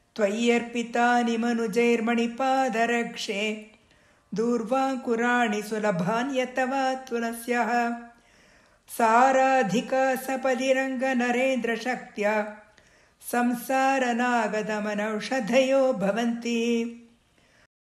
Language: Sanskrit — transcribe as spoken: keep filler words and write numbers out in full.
त्वय्यर्पितानि मनुजैर्मणिपादरक्षे दूर्वाङ्कुराणि सुलभान्यतवा तुलस्यः साराधिका सपदिरङ्गनरेन्द्रशक्त्या संसारनागदमनौषधयो भवन्ति।